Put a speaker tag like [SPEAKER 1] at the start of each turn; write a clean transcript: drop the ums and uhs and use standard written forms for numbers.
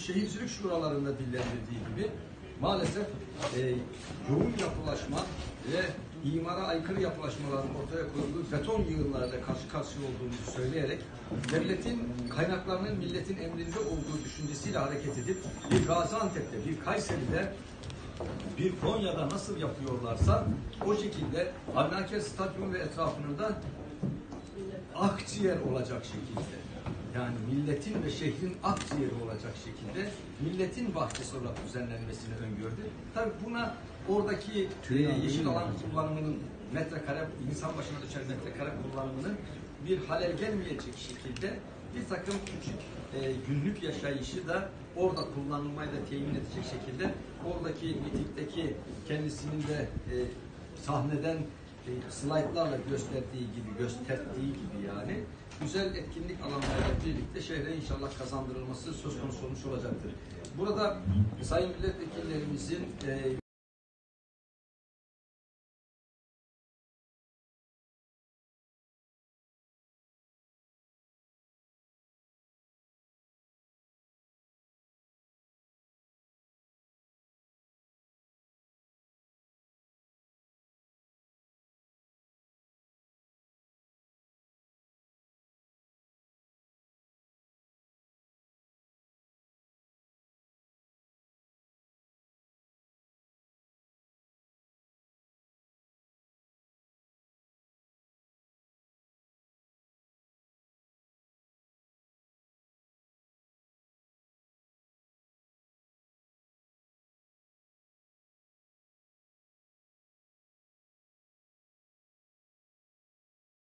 [SPEAKER 1] şehircilik şuralarında dillendirdiği gibi maalesef yoğun yapılaşma ve imara aykırı yapılaşmaların ortaya koyduğu beton yığınlarıyla karşı karşıya olduğumuzu söyleyerek devletin kaynaklarının milletin emrinde olduğu düşüncesiyle hareket edip bir Gaziantep'te, bir Kayseri'de, bir Konya'da nasıl yapıyorlarsa o şekilde Avni Aker Stadyumu ve etrafının da akciğer olacak şekilde, yani milletin ve şehrin akciğeri olacak şekilde milletin bahçesi olarak düzenlenmesini öngördü. Tabii buna oradaki yeşil alan kullanımının metrekare, insan başına düşen metrekare kullanımının bir halel gelmeyecek şekilde bir takım küçük günlük yaşayışı da orada kullanılmayı da temin edecek şekilde oradaki mitikteki kendisinin de sahneden slaytlarla gösterdiği gibi yani güzel etkinlik alanlarıyla birlikte şehre inşallah kazandırılması söz konusu olmuş olacaktır. Burada sayın milletvekillerimizin